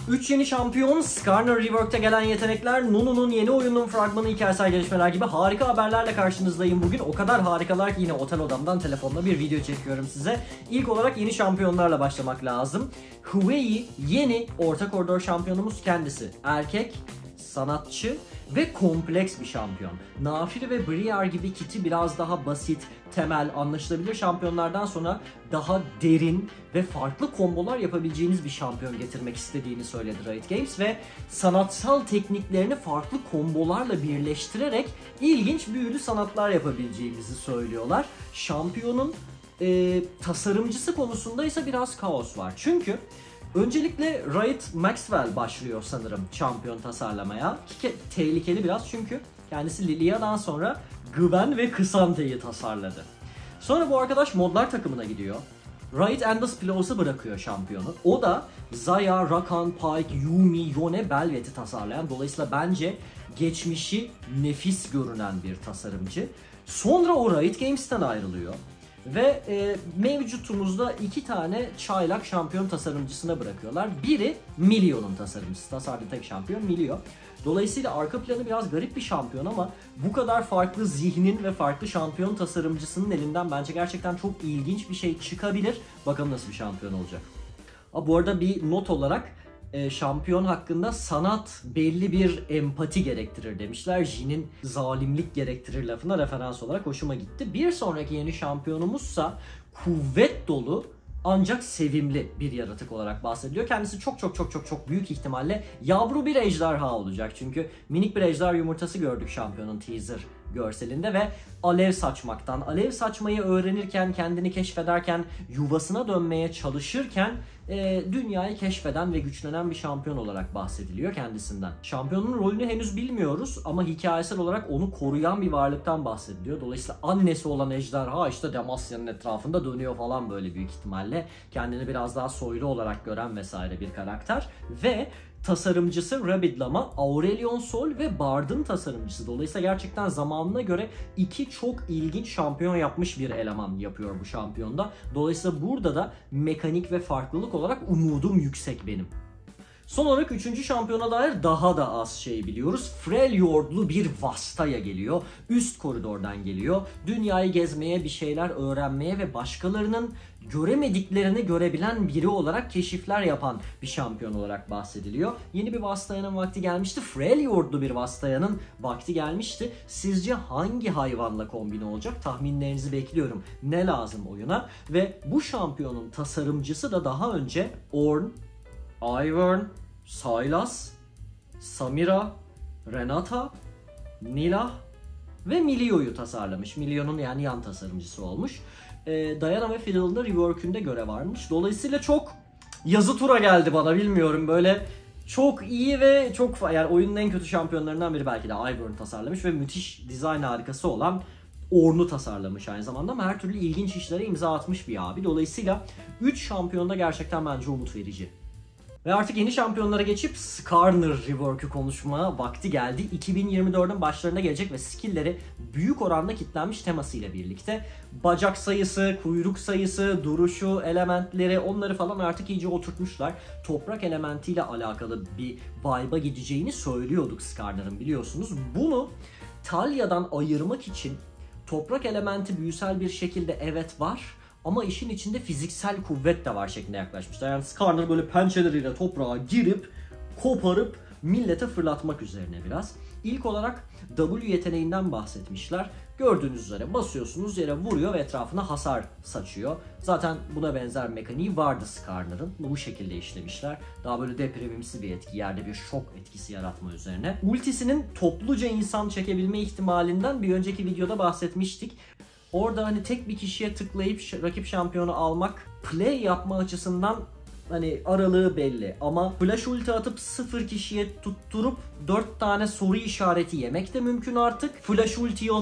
3 yeni şampiyon, Skarner Rework'ta gelen yetenekler, Nunu'nun yeni oyunun fragmanı, hikayesel gelişmeler gibi harika haberlerle karşınızdayım bugün. O kadar harikalar ki yine otel odamdan telefonla bir video çekiyorum size. İlk olarak yeni şampiyonlarla başlamak lazım. Hwei yeni orta koridor şampiyonumuz kendisi. Erkek, sanatçı ve kompleks bir şampiyon. Naafiri ve Briar gibi kiti biraz daha basit, temel, anlaşılabilir şampiyonlardan sonra daha derin ve farklı kombolar yapabileceğiniz bir şampiyon getirmek istediğini söyledi Riot Games ve sanatsal tekniklerini farklı kombolarla birleştirerek ilginç büyülü sanatlar yapabileceğimizi söylüyorlar. Şampiyonun tasarımcısı konusunda ise biraz kaos var. Çünkü öncelikle Riot Maxwell başlıyor sanırım şampiyon tasarlamaya. Tehlikeli biraz çünkü kendisi Lilia'dan sonra Gwen ve Kısante'yi tasarladı. Sonra bu arkadaş modlar takımına gidiyor. Riot Endless Plows'u bırakıyor şampiyonu. O da Zaya, Rakan, Pyke, Yuumi, Yone, Belvet'i tasarlayan, dolayısıyla bence geçmişi nefis görünen bir tasarımcı. Sonra o Riot Games'ten ayrılıyor. Ve mevcutumuzda 2 tane çaylak şampiyon tasarımcısına bırakıyorlar. Biri Milio'nun tasarımcısı. Tasarladığı tek şampiyon Milio. Dolayısıyla arka planı biraz garip bir şampiyon ama bu kadar farklı zihnin ve farklı şampiyon tasarımcısının elinden bence gerçekten çok ilginç bir şey çıkabilir. Bakalım nasıl bir şampiyon olacak. Bu arada bir not olarak şampiyon hakkında sanat belli bir empati gerektirir demişler. Jin'in zalimlik gerektirir lafına referans olarak hoşuma gitti. Bir sonraki yeni şampiyonumuzsa kuvvet dolu ancak sevimli bir yaratık olarak bahsediliyor. Kendisi çok büyük ihtimalle yavru bir ejderha olacak. Çünkü minik bir ejder yumurtası gördük şampiyonun teaser görselinde ve alev saçmaktan, alev saçmayı öğrenirken, kendini keşfederken, yuvasına dönmeye çalışırken dünyayı keşfeden ve güçlenen bir şampiyon olarak bahsediliyor kendisinden. Şampiyonun rolünü henüz bilmiyoruz ama hikayesel olarak onu koruyan bir varlıktan bahsediliyor. Dolayısıyla annesi olan ejderha işte Demacia'nın etrafında dönüyor falan böyle büyük ihtimalle. Kendini biraz daha soylu olarak gören vesaire bir karakter ve tasarımcısı Rabid Lama, Aurelion Sol ve Bard'ın tasarımcısı. Dolayısıyla gerçekten zamanına göre 2 çok ilginç şampiyon yapmış bir eleman yapıyor bu şampiyonda. Dolayısıyla burada da mekanik ve farklılık olarak umudum yüksek benim. Son olarak 3. şampiyona dair daha da az şey biliyoruz. Freljordlu bir Vastaya geliyor. Üst koridordan geliyor. Dünyayı gezmeye, bir şeyler öğrenmeye ve başkalarının göremediklerini görebilen biri olarak keşifler yapan bir şampiyon olarak bahsediliyor. Yeni bir Vastaya'nın vakti gelmişti. Freljordlu bir Vastaya'nın vakti gelmişti. Sizce hangi hayvanla kombine olacak? Tahminlerinizi bekliyorum. Ne lazım oyuna? Ve bu şampiyonun tasarımcısı da daha önce Ornn, Ivern, Sylas, Samira, Renata, Nilah ve Milio'yu tasarlamış. Milio'nun yani yan tasarımcısı olmuş. Diana ve Fiddle'da rework'ünde görev varmış. Dolayısıyla çok yazı tura geldi bana, bilmiyorum. Böyle çok iyi ve çok yani oyunun en kötü şampiyonlarından biri belki de Ivern tasarlamış ve müthiş dizayn harikası olan Ornn'u tasarlamış aynı zamanda ama her türlü ilginç işlere imza atmış bir abi. Dolayısıyla 3 şampiyonda gerçekten bence umut verici. Ve artık yeni şampiyonlara geçip Skarner Rework'ü konuşma vakti geldi. 2024'ün başlarında gelecek ve skill'leri büyük oranda kitlenmiş temasıyla birlikte. Bacak sayısı, kuyruk sayısı, duruşu, elementleri, onları falan artık iyice oturtmuşlar. Toprak elementiyle alakalı bir vibe'a gideceğini söylüyorduk Skarner'ın, biliyorsunuz. Bunu Talia'dan ayırmak için toprak elementi büyüsel bir şekilde evet var. Ama işin içinde fiziksel kuvvet de var şeklinde yaklaşmışlar. Yani Skarner böyle pençeleriyle toprağa girip, koparıp millete fırlatmak üzerine biraz. İlk olarak W yeteneğinden bahsetmişler. Gördüğünüz üzere basıyorsunuz, yere vuruyor ve etrafına hasar saçıyor. Zaten buna benzer mekaniği vardı Skarner'ın. Bu şekilde işlemişler. Daha böyle depremimsi bir etki, yerde bir şok etkisi yaratma üzerine. Ultisinin topluca insan çekebilme ihtimalinden bir önceki videoda bahsetmiştik. Orada hani tek bir kişiye tıklayıp rakip şampiyonu almak, play yapma açısından hani aralığı belli. Ama flash ulti atıp 0 kişiye tutturup 4 tane soru işareti yemek de mümkün artık. Flash ultiyi atıp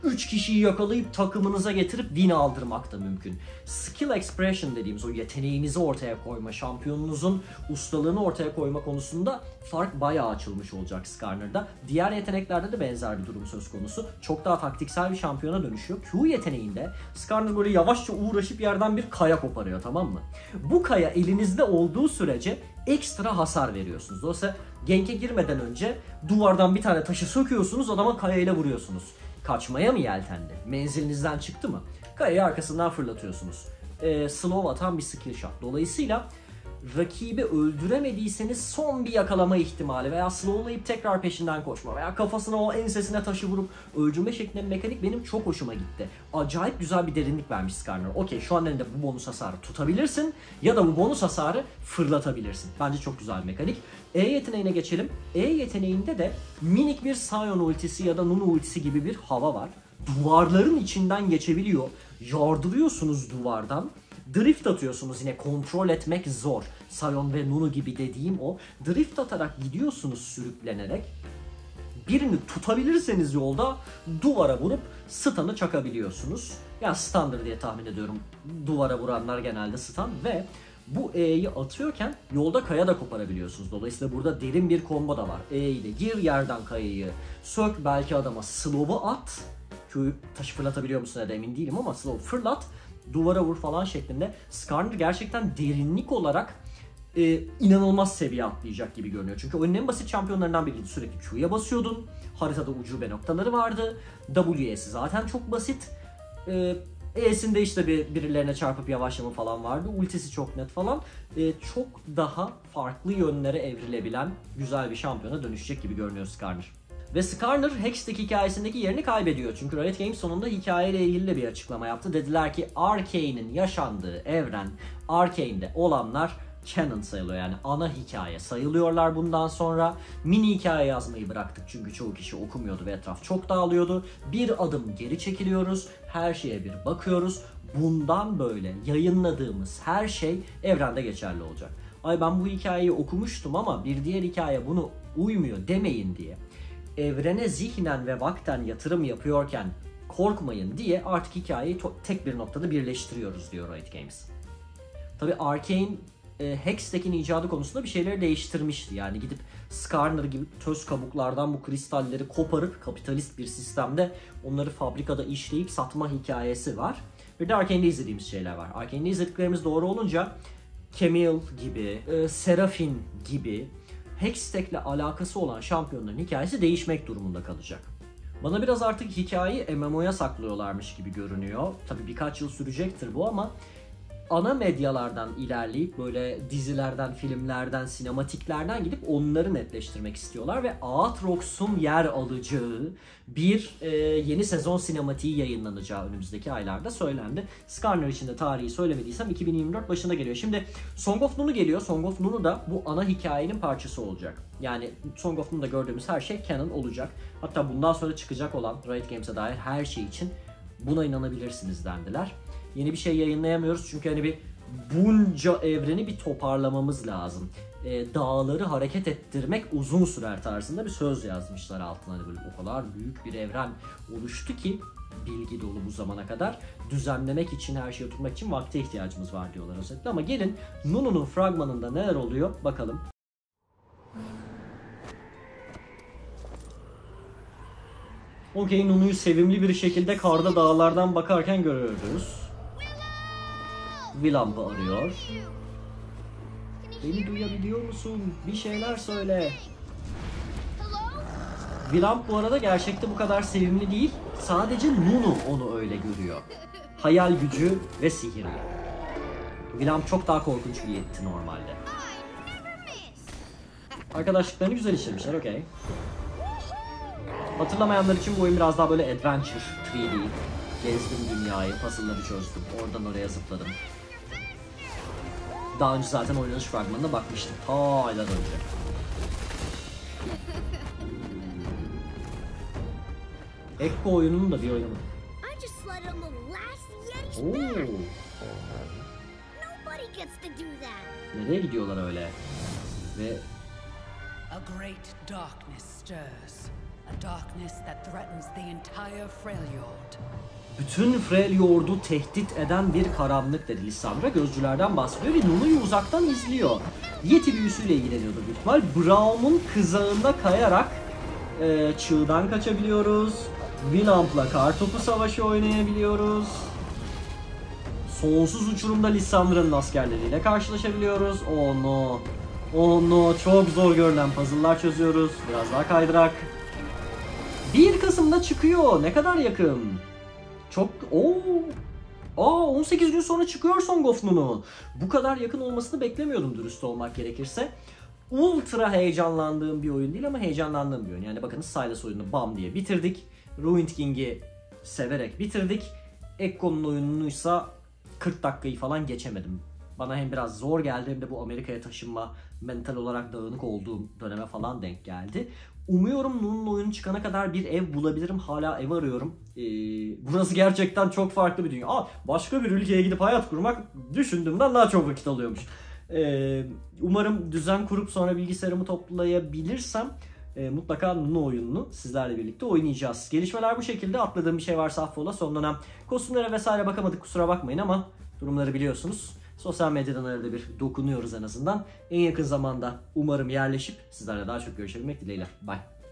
3 kişiyi yakalayıp takımınıza getirip win aldırmak da mümkün. Skill expression dediğimiz o yeteneğinizi ortaya koyma, şampiyonunuzun ustalığını ortaya koyma konusunda fark bayağı açılmış olacak Skarner'da. Diğer yeteneklerde de benzer bir durum söz konusu. Çok daha taktiksel bir şampiyona dönüşüyor. Q yeteneğinde Skarner böyle yavaşça uğraşıp yerden bir kaya koparıyor, tamam mı? Bu kaya elinizde olduğu sürece ekstra hasar veriyorsunuz. Dolayısıyla gank'e girmeden önce duvardan bir tane taşı söküyorsunuz, adama kayayla vuruyorsunuz. Kaçmaya mı yeltendi? Menzilinizden çıktı mı? Kayayı arkasından fırlatıyorsunuz. Slow atan bir skill shot. Dolayısıyla rakibi öldüremediyseniz son bir yakalama ihtimali veya slowlayıp tekrar peşinden koşma veya kafasına o ensesine taşı vurup öldürme şeklinde bir mekanik benim çok hoşuma gitti. Acayip güzel bir derinlik vermiş Skarner. Okey, şu an elinde bu bonus hasarı tutabilirsin ya da bu bonus hasarı fırlatabilirsin. Bence çok güzel bir mekanik. E yeteneğine geçelim. E yeteneğinde de minik bir Sion ultisi ya da Nunu ultisi gibi bir hava var. Duvarların içinden geçebiliyor. Yardırıyorsunuz duvardan. Drift atıyorsunuz, yine kontrol etmek zor. Sion ve Nunu gibi dediğim o. Drift atarak gidiyorsunuz sürüklenerek. Birini tutabilirseniz yolda duvara vurup stun'ı çakabiliyorsunuz. Yani stun'dır diye tahmin ediyorum. Duvara vuranlar genelde stun ve bu E'yi atıyorken yolda kaya da koparabiliyorsunuz. Dolayısıyla burada derin bir combo da var. E ile gir, yerden kayayı sök, belki adama slow'u at. Taşı fırlatabiliyor musun ya da emin değilim ama slow fırlat, duvara vur falan şeklinde. Skarner gerçekten derinlik olarak inanılmaz seviye atlayacak gibi görünüyor. Çünkü oyunun en basit şampiyonlarından biriydi. Sürekli Q'ya basıyordun. Haritada ucube noktaları vardı. W'si zaten çok basit. E'sinde işte birilerine çarpıp yavaşlama falan vardı. Ultisi çok net falan. Çok daha farklı yönlere evrilebilen güzel bir şampiyona dönüşecek gibi görünüyor Skarner. Ve Skarner Hextech hikayesindeki yerini kaybediyor. Çünkü Riot Games sonunda hikayeyle ilgili de bir açıklama yaptı. Dediler ki Arcane'in yaşandığı evren, Arcane'de olanlar canon sayılıyor, yani ana hikaye sayılıyorlar bundan sonra. Mini hikaye yazmayı bıraktık çünkü çoğu kişi okumuyordu ve etraf çok dağılıyordu. Bir adım geri çekiliyoruz, her şeye bir bakıyoruz. Bundan böyle yayınladığımız her şey evrende geçerli olacak. Ay ben bu hikayeyi okumuştum ama bir diğer hikaye bunu uymuyor demeyin diye, evrene zihnen ve vakten yatırım yapıyorken korkmayın diye artık hikayeyi tek bir noktada birleştiriyoruz diyor Riot Games. Tabi Arcane Hextech'in icadı konusunda bir şeyleri değiştirmişti. Yani gidip Skarner gibi töz kabuklardan bu kristalleri koparıp kapitalist bir sistemde onları fabrikada işleyip satma hikayesi var. Bir de Arcane'de izlediğimiz şeyler var. Arcane'de izlediklerimiz doğru olunca Camille gibi, Seraphine gibi Hextech'le alakası olan şampiyonların hikayesi değişmek durumunda kalacak. Bana biraz artık hikayeyi MMO'ya saklıyorlarmış gibi görünüyor. Tabii birkaç yıl sürecektir bu ama ana medyalardan ilerleyip böyle dizilerden, filmlerden, sinematiklerden gidip onları netleştirmek istiyorlar ve Aatrox'un yer alacağı bir yeni sezon sinematiği yayınlanacağı önümüzdeki aylarda söylendi. Skarner için de tarihi söylemediysem 2024 başında geliyor. Şimdi Song of Nunu geliyor. Song of Nunu da bu ana hikayenin parçası olacak. Yani Song of Nunu'da gördüğümüz her şey canon olacak. Hatta bundan sonra çıkacak olan Riot Games'e dair her şey için buna inanabilirsiniz dendiler. Yeni bir şey yayınlayamıyoruz çünkü hani bir bunca evreni bir toparlamamız lazım. Dağları hareket ettirmek uzun sürer tarzında bir söz yazmışlar altına. Hani böyle o kadar büyük bir evren oluştu ki bilgi dolu bu zamana kadar. Düzenlemek için, her şeyi oturtmak için vakte ihtiyacımız var diyorlar özetle. Ama gelin Nunu'nun fragmanında neler oluyor bakalım. Okey, Nunu'yu sevimli bir şekilde karda dağlardan bakarken görüyoruz. Willamp'ı arıyor. Beni duyabiliyor musun? Bir şeyler söyle. Willamp bu arada gerçekte bu kadar sevimli değil. Sadece Nunu onu öyle görüyor. Hayal gücü ve sihirli. Willamp çok daha korkunç bir yetti normalde. Arkadaşlıklarını güzel işlemişler, okey. Hatırlamayanlar için bu oyun biraz daha böyle adventure, 3D. Gezdim dünyayı, puzzle'ları çözdüm. Oradan oraya zıpladım. Daha önce zaten oynanış fragmanına bakmıştım. Ta aylar önce. Ekko oyununun da bir oyunu. Oo. Nereye gidiyorlar öyle? Ve a great darkness stirs. A darkness that threatens the entire Freljord. Bütün Freljord'u tehdit eden bir karanlık dedi Lissandra. Gözcülerden bahsediyor ve Nunu'yu uzaktan izliyor. Yeti büyüsüyle ilgileniyordu büyük ihtimal. Braum'un kızağında kayarak çığdan kaçabiliyoruz. Winamp'la kartopu savaşı oynayabiliyoruz. Sonsuz uçurumda Lissandra'nın askerleriyle karşılaşabiliyoruz. Oh no. Oh no. Çok zor görünen puzzle'lar çözüyoruz. Biraz daha kaydırak. 1 Kasım'da çıkıyor. Ne kadar yakın. Çok... Aa 18 gün sonra çıkıyor Song of Nunu. Bu kadar yakın olmasını beklemiyordum dürüst olmak gerekirse. Ultra heyecanlandığım bir oyun değil ama heyecanlandığım bir oyun. Yani bakınız Sylas oyununu bam diye bitirdik. Ruined King'i severek bitirdik. Ekko'nun oyununuysa 40 dakikayı falan geçemedim. Bana hem biraz zor geldi hem de bu Amerika'ya taşınma, mental olarak dağınık olduğum döneme falan denk geldi. Umuyorum Nunu'nun oyunu çıkana kadar bir ev bulabilirim. Hala ev arıyorum. Burası gerçekten çok farklı bir dünya. Başka bir ülkeye gidip hayat kurmak düşündüğümden daha çok vakit alıyormuş. Umarım düzen kurup sonra bilgisayarımı toplayabilirsem mutlaka Nunu oyununu sizlerle birlikte oynayacağız. Gelişmeler bu şekilde. Atladığım bir şey varsa affola. Son dönem kostümlere vesaire bakamadık, kusura bakmayın ama durumları biliyorsunuz. Sosyal medyadan arada bir dokunuyoruz en azından. En yakın zamanda umarım yerleşip sizlerle daha çok görüşebilmek dileğiyle. Bye.